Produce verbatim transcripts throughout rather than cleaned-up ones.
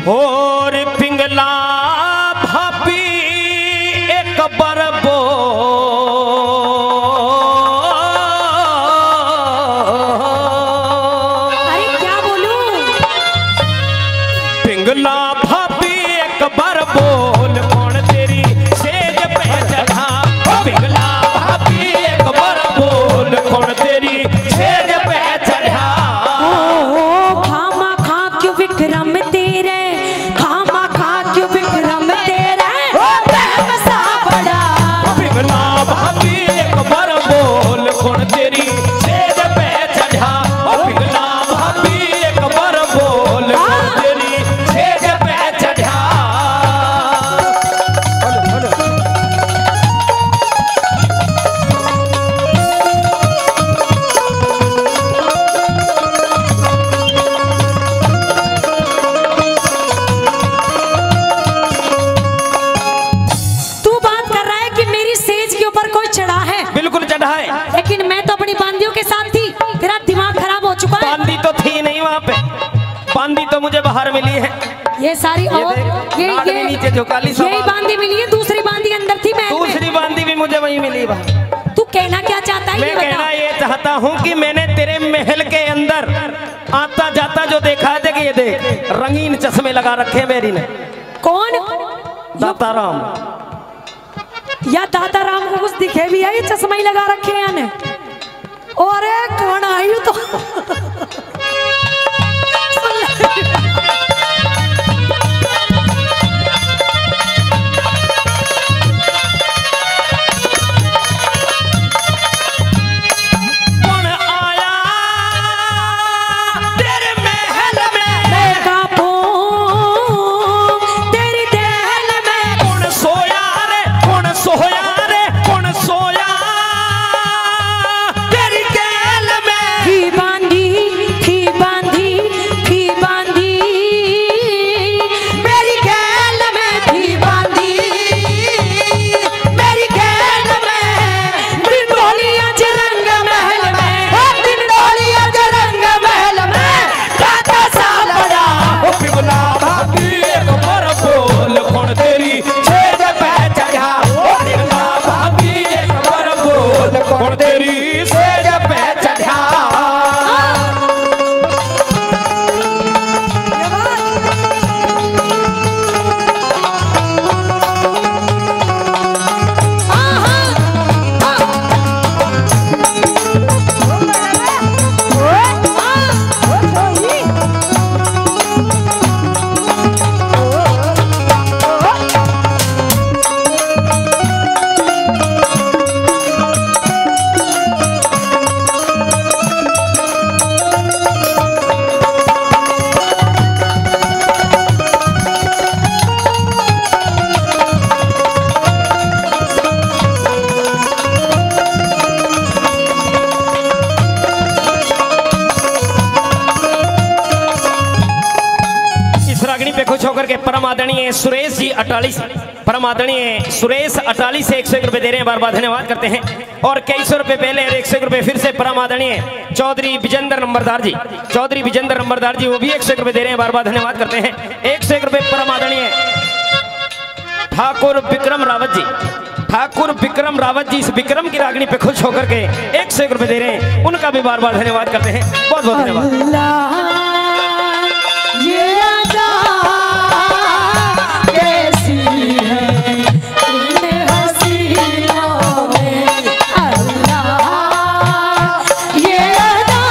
और पिंगला भाभी एक बरबो अरे क्या बोलूं? पिंगला भाभी एक बरबोल कौन तेरी सेज पे चढ़ा। पिंगला भाभी एक बरबोल कौन तेरी सेज पे चढ़ा। ओ खामा खा क्यों विक्रम तेरे, खामा खा क्यों विक्रम तेरे प्रेम सा बड़ा। पिंगला भाभी एक बरबोल कौन तेरी सेज पे चढ़ा। पिंगला भाभी एक बरबोल कौन तेरी सेज पे चढ़ा। तू बात कर रहा है कि मेरी सेज के ऊपर कोई चढ़ा है? बिल्कुल चढ़ा है, लेकिन मैं तो अपनी बांदियों के साथ थी। तेरा दिमाग खराब हो चुका है। बांदी तो थी नहीं वहाँ पे, बांदी तो मुझे बाहर मिली है। ये सारी ये और देख, ये नाक भी नीचे झुकाली ये सब यही आ- बांदी मिली है, दूसरी बांदी अंदर थी महल में। दूसरी बांदी भी मुझे वहीं मिली बाहर। तू कहना क्या चाहता है मैं ये कहना बता। ये चाहता हूँ कि मैंने तेरे महल के अंदर आता जाता जो देखा है कि ये देख रंगीन चश्मे लगा रखे मेरी ने। कौन? दाताराम। या दादा राम को कुछ दिखे भी है? ये चश्मा ही लगा रखे हैं ने। और कौन आई तो कौन आया तेरे महल में, मैं कांपूं तेरी दहल में। कौन सोया रे कौन सोया रे कौन सोया तेरी गैल में। थी बांधी थी बांधी थी बांधी मेरी गैल में, थी बांधी मेरी गैल में। दिन डोलियां जरंग महल में, दिन डोलियां जरंग महल में दादा सा बड़ा। ओ पिंगला भाभी एक बरबोल कौन तेरी सेज पे चढ़ा। ओ पिंगला भाभी एक बरबोल कौन तेरी सेज पे चढ़ा। इस रागनी पे खुश होकर के परम आदरणीय सुरेश जी अटाली से परम आदरणीय सुरेश अटाली से एक सौ एक रुपए दे रहे हैं, बार बार धन्यवाद करते हैं। और कई सौ रुपए पहले और एक सौ एक रुपए फिर से परम आदरणीय चौधरी विजेंद्र नंबरदार जी चौधरी विजेंद्र नंबरदार जी वो भी एक सौ एक रुपए दे रहे हैं, बार बार धन्यवाद करते हैं। एक सौ एक रुपए परम आदरणीय ठाकुर विक्रम रावत जी ठाकुर विक्रम रावत जी इस विक्रम की रागनी पे खुश होकर के एक सौ एक रुपए दे रहे हैं, उनका भी बार बार धन्यवाद करते हैं। बहुत बहुत धन्यवाद। अल्लाह ये अदा कैसी है इन हसीनों में। अल्लाह ये अदा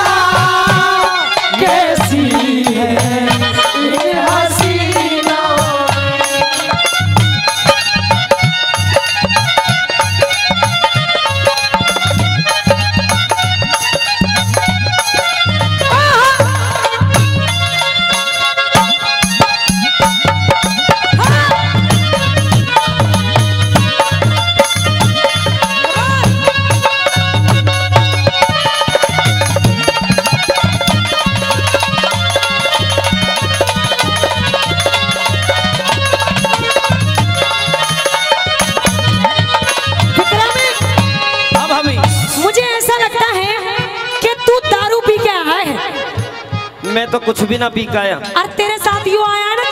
कैसी है इन हसीनों में। मैं तो कुछ भी ना पी के आया। और तेरे साथ यू आया ना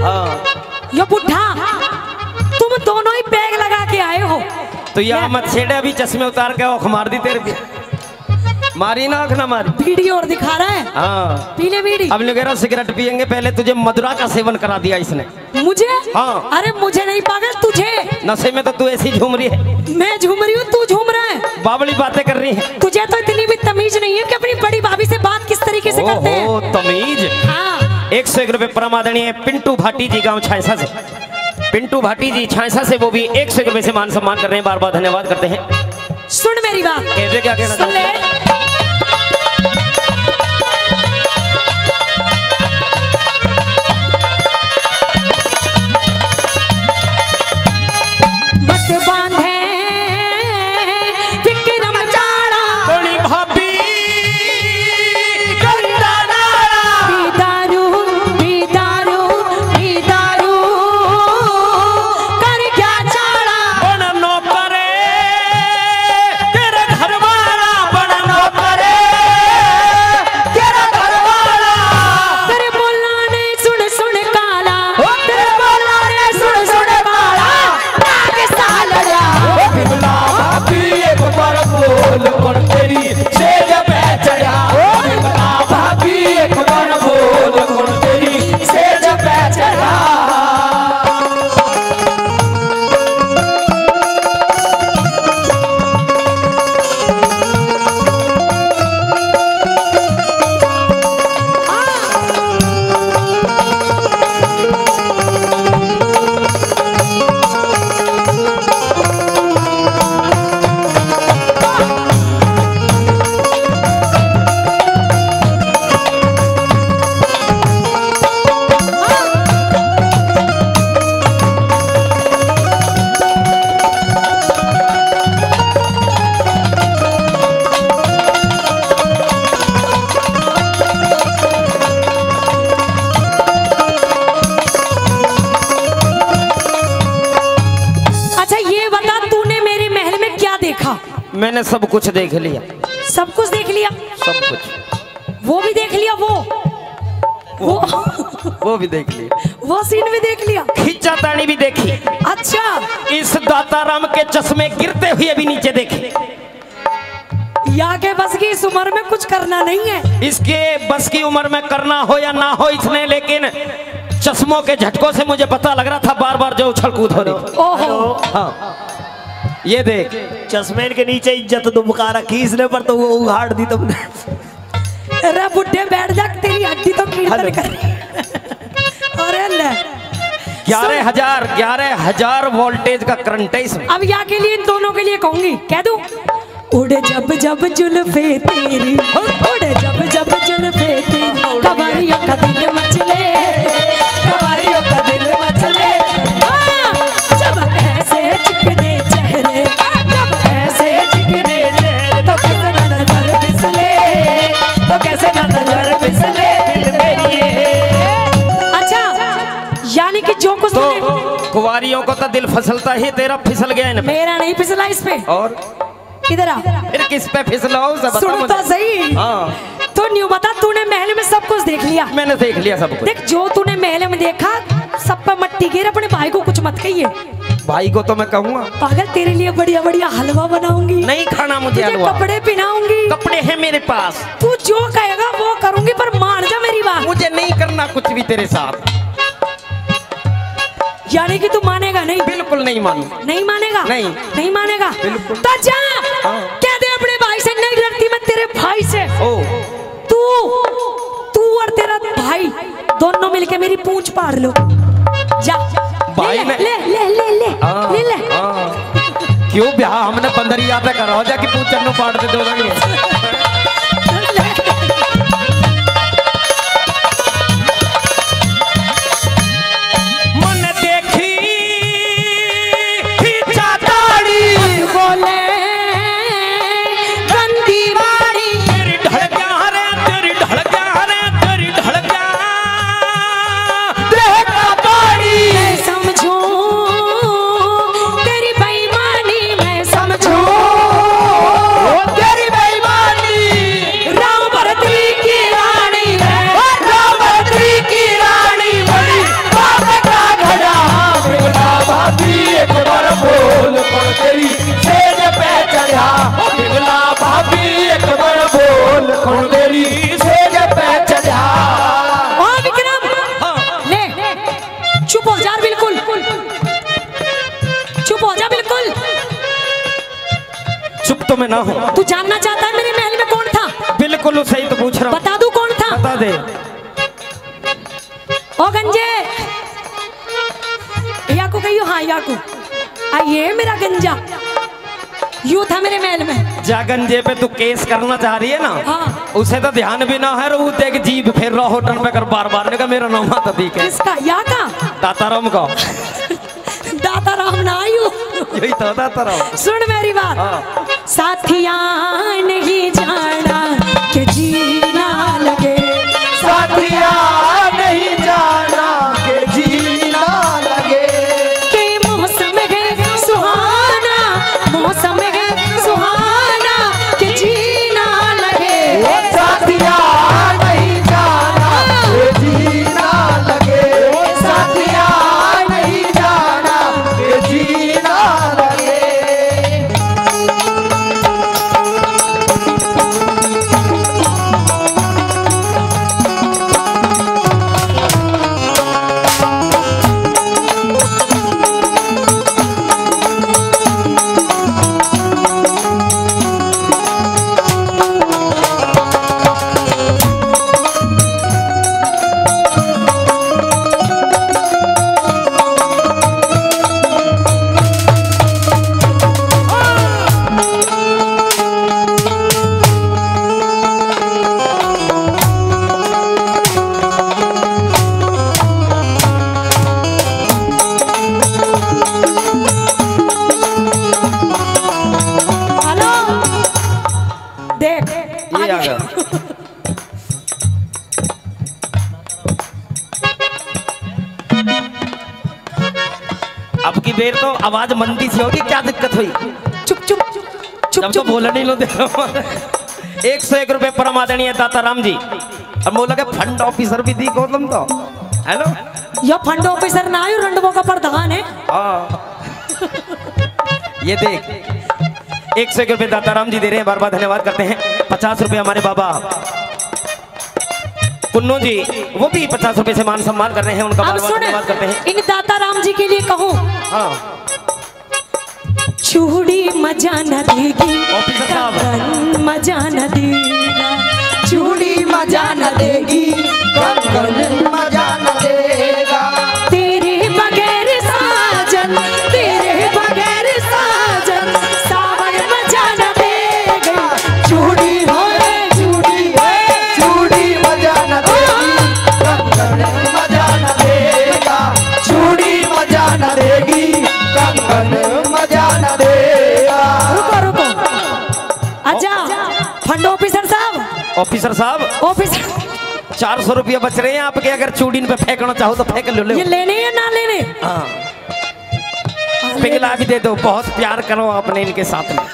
हाँ। यो बुढ़ा तुम दोनों ही बैग लगा के आए हो। तो यहाँ मत छेड़े, अभी चश्मे उतार के औख मार दी तेरे भी। मारी ना, आँख ना मारी। बीड़ी और दिखा रहा है। हाँ पीले बीड़ी। अब वगैरह सिगरेट पियेंगे, पहले तुझे मदुरा का सेवन करा दिया इसने। मुझे? हाँ। अरे मुझे नहीं पागल, तुझे। नशे में तो तू ऐसी झूम रही है। मैं झूम रही हूँ, तू झूम रहा है। बावली बातें कर रही है। तुझे तो इतनी भी तमीज नहीं है कि अपनी बड़ी भाभी से बात किस तरीके से करते हैं। ओ तमीज। हाँ। एक सौ एक रुपए परमादरणीय पिंटू भाटी जी गांव छायसा से, पिंटू भाटी जी छायसा से, वो भी एक सौ एक रुपए से मान सम्मान कर रहे हैं। बार बार धन्यवाद करते हैं। सुन मेरी बात। कहते क्या कहना सुन ले। मैंने सब कुछ देख लिया। सब कुछ देख लिया? सब कुछ। वो भी देख लिया? वो वो वो भी देख लिया। वो सीन भी देख लिया? खींचा तानी भी देखी। अच्छा। इस दाताराम के चश्मे गिरते हुए भी नीचे देखे। या के बस की इस उम्र में कुछ करना नहीं है। इसके बस की उम्र में करना हो या ना हो इसने, लेकिन चश्मों के झटकों से मुझे पता लग रहा था बार बार जो उछल कूद हो रही। ओहो। हाँ ये देख, चश्मे के नीचे इज्जत दुबका रखी इसने, पर तो वो उघाड़ दी तुमने। अरे बुढ़े बैठ जा, तेरी हड्डी तो कीर्तन कर रही। अरे ले ग्यारह हजार ग्यारह हजार वोल्टेज का करंट है इसमें। अब यहाँ के लिए इन दोनों के लिए कहूंगी, कह दूं। उड़े जब जब जुल्फे तेरी, उड़े जब जब जुल्फे तेरी, कवारियों का दिल मचले, कवारियों का दिल मचले। जब ऐसे चिकने चेहरे, जब ऐसे चिकने चेहरे, तो कैसे न नजर फिसले, तो कैसे न नजर फिसले दिल मेरी। अच्छा, यानी कि जो कुछ तो कुंवारियों को तो दिल फिसलता ही, तेरा फिसल गया है ना? मेरा नहीं फिसला इस पे। और इधर आ। फिर किस पे फिसलाओ? सुन तो सही। हाँ। तो न्यू बता, तूने महल में सब कुछ देख लिया? मैंने देख लिया सब कुछ। देख, जो तूने महल में देखा सब पे मट्टी गिर। अपने भाई को कुछ मत कहिए। भाई को तो मैं कहूँगा। पागल, तेरे लिए बढ़िया बढ़िया हलवा बनाऊंगी। नहीं खाना मुझे हलवा। कपड़े पहनाऊंगी। कपड़े हैं मेरे पास। तू जो कहेगा वो करूंगी, पर मान जा मेरी बात। मुझे नहीं करना कुछ भी तेरे साथ। यानी कि तू मानेगा नहीं? बिल्कुल नहीं मानू। नहीं मानेगा? नहीं नहीं मानेगा। बिल्कुल। तो जा। हाँ। कह दे अपने भाई से, नहीं लड़ती मैं तेरे भाई से। ओ तू तू और तेरा भाई दोनों मिलके मेरी पूंछ पाड़ लो। जा भाई ले ने ले ले ले ले आ, ले ले। आ, क्यों ब्याह हमने बंदरिया पे करा हो, जाके पूछ चन्नो पाड़ दे दो। मन देखी खींचा ताड़ी, बोले गंदी बाड़ी, तेरी ढड़का रे, तेरी ढड़का रे, तेरी ढड़का देह का बाड़ी। मैं समझूं तेरी बेईमानी, मैं समझूं तेरी बेईमानी। दे। ओ गंजे याकू कहियो, हाँ याकू आ ये मेरा गंजा यू था मेरे महल में। जा गंजे पे तू केस करना चाह रही है ना, हाँ। उसे तो ध्यान भी ना है, रू देख जीभ फिर रहा होटल पे कर बार बार ने का मेरा नाम आता ठीक है। किसका? या का दाताराम का। दाता राम ना आयु यही तो दाताराम। सुन मेरी बात, हाँ। साथिया नहीं जाना कि जीना लगे, साथिया नहीं जाना के जीना लगे, कि मौसम है सुहाना, मौसम है सुहाना कि जीना लगे। साथिया नहीं जाना के जीना लगे, साथिया नहीं जाना के जीना लगे। हेलो देख ये आ गया। अब की बेर तो आवाज मंदी सी होगी, क्या दिक्कत हुई? चुप चुप चुप जब तो चुप बोला नहीं लो दे एक सौ एक रुपए परम आदरणीय दाताराम जी। अब बोला के फंड ऑफिसर भी दी गौतम तो हेलो यो फंड ऑफिसर ना आयु रंडवों का प्रधान है। हाँ। ये देख एक सौ एक रुपए दाताराम जी दे रहे हैं, बार बार धन्यवाद करते हैं। पचास रुपए हमारे बाबा कुन्नू जी वो भी पचास रुपए से मान सम्मान कर रहे हैं, उनका अब बार बार सुन धन्यवाद करते हैं। इन दाता राम जी के लिए कहूँ, हाँ चूड़ी मजा न देगी, ऑफिसर साहब। कंगन मजा न देगा, चूड़ी मजा न देगी, कंगन मजा न देगा, तेरे बगैर साजन, तेरे बगैर साजन, सावन मजा न देगा, चूड़ी होए चूड़ी होए चूड़ी मजा न देगी, कंगन मजा न देगा, चूड़ी मजा न देगी, कंगन मजा न देगा। रुको रुको, अच्छा फंड ऑफिसर साहब, ऑफिसर साहब ऑफिसर चार सौ रुपया बच रहे हैं आपके, अगर चूड़ीन पे फेंकना चाहो तो फेंक लो। ये लेने या ना लेने? हाँ पिघला भी दे दो, बहुत प्यार करो आपने इनके साथ में।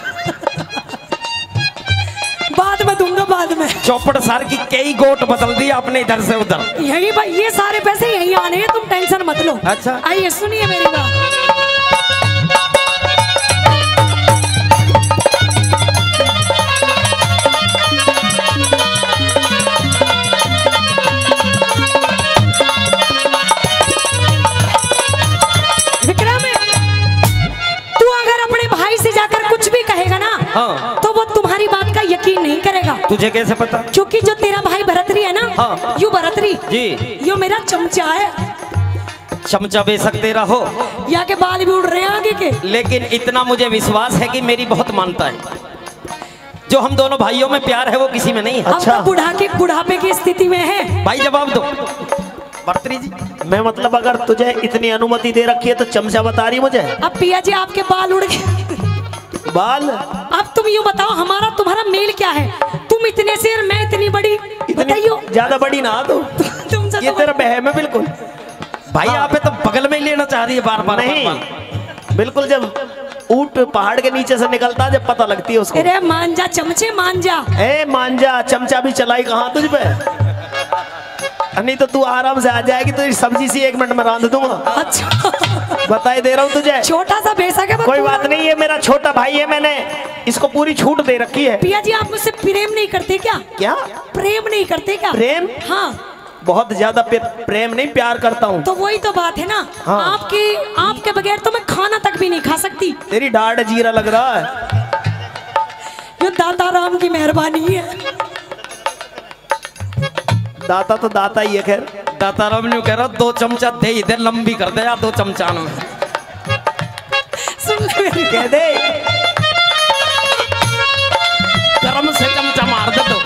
बाद में दूंगा बाद में। चौपड़ सार की कई गोट बदल दी आपने इधर से उधर। यही भाई ये सारे पैसे यही आने हैं, तुम टेंशन मत लो। अच्छा। आइए सुनिए मेरी बात। विक्रम तू अगर अपने भाई से जाकर कुछ भी कहेगा ना, हाँ। तो वो तुम्हारी बात का यकीन नहीं करेगा। तुझे कैसे पता? क्योंकि जो तेरा भाई भरतरी है ना, हाँ। यू भरतरी जी यो मेरा चमचा है। चमचा बेशक तेरा हो, यहाँ के बाल भी उड़ रहे हैं आगे के। लेकिन इतना मुझे विश्वास है कि मेरी बहुत मानता है। जो हम दोनों भाइयों में प्यार है वो किसी में नहीं है। अब तो बुढ़ा के बुढ़ापे की स्थिति में है। भाई जवाब दो भरतरी जी। मैं मतलब अगर तुझे इतनी अनुमति दे रखी है तो चमचा बता रही मुझे? अब पिया जी आपके बाल उड़ गए। बाल अब तुम यूँ बताओ हमारा तुम्हारा मेल क्या है? तुम इतने से और मैं इतनी बड़ी, बताइयो। इतनी ज्यादा बड़ी ना तू, तुमसे ये तो तेरा बहम है बिल्कुल। भाई आप तो बगल में ही लेना चाह रही है बार बार। नहीं बिल्कुल, जब ऊंट पहाड़ के नीचे से निकलता है जब पता लगती है उसको। अरे मांझा चमचे मांझा। ए मांझा चमचा भी चलाई कहाँ तुझ पे? नहीं तो तू आराम से आ जाएगी तो सब्जी सी एक मिनट में रांध दूंगा। अच्छा बताई दे रहा हूँ तुझे। छोटा सा बेशक है पर कोई पूरा- बात नहीं, ये मेरा छोटा भाई है, मैंने इसको पूरी छूट दे रखी है। पिया जी आप मुझसे प्रेम नहीं करते क्या? क्या प्रेम नहीं करते क्या? प्रेम? हाँ बहुत ज्यादा पे- प्रेम नहीं, प्यार करता हूँ। तो वही तो बात है ना। हाँ। आपके आपके बगैर तो मैं खाना तक भी नहीं खा सकती। तेरी डाढ़ जीरा लग रहा है। ये दाता राम की मेहरबानी है। दाता तो दाता ही है खैर। दाता राम ने कह रहा दो चमचा दे इधर लंबी कर दे या दो चमचा में सुन ले मेरी कह दे गरम से चमचा मार दे तो